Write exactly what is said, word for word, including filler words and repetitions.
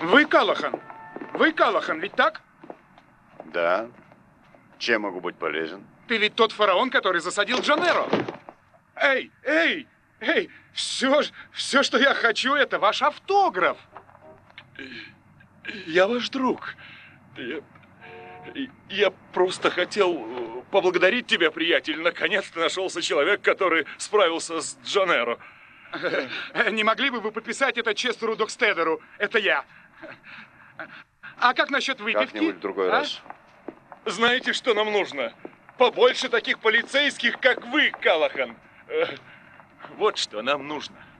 Вы Каллахан? Вы Каллахан, ведь так? Да. Чем могу быть полезен? Ты ведь тот фараон, который засадил Джанеро. Эй, эй, эй, все, все, что я хочу, это ваш автограф. Я ваш друг. Я, я просто хотел поблагодарить тебя, приятель. Наконец-то нашелся человек, который справился с Джанеро. Не могли бы вы подписать это Честеру Докстедеру? Это я. А как насчет выпивки? Как-нибудь в другой а? раз. Знаете, что нам нужно? Побольше таких полицейских, как вы, Каллахан. Вот что нам нужно.